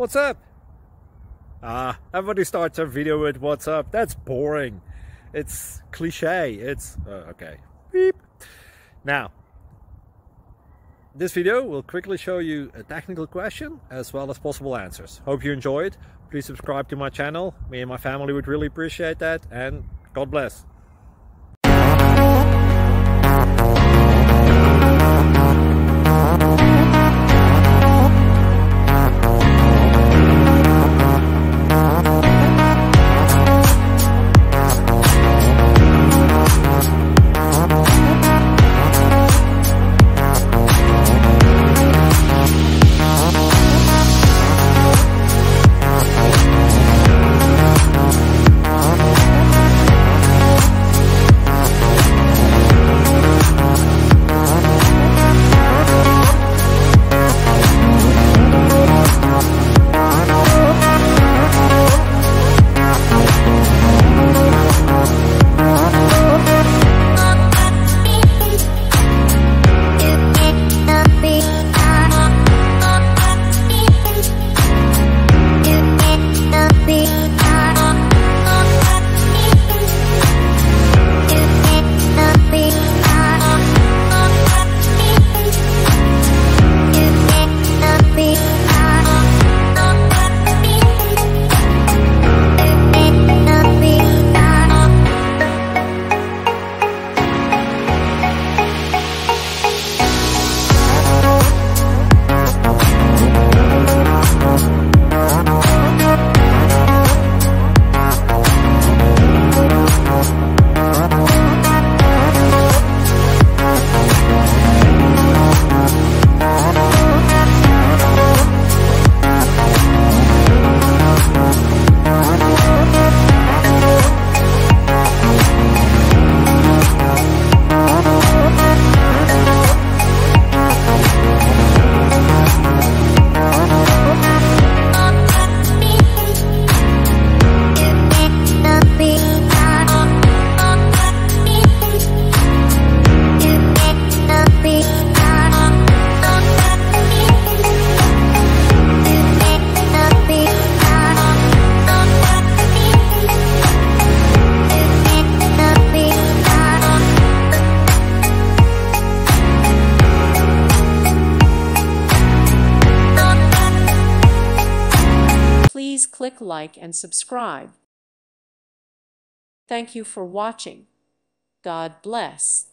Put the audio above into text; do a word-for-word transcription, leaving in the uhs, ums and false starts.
What's up? Ah, everybody starts a video with what's up. That's boring. It's cliche. It's uh, okay. Beep. Now, this video will quickly show you a technical question as well as possible answers. Hope you enjoyed. Please subscribe to my channel. Me and my family would really appreciate that, and God bless. Please click like and subscribe. Thank you for watching. God bless.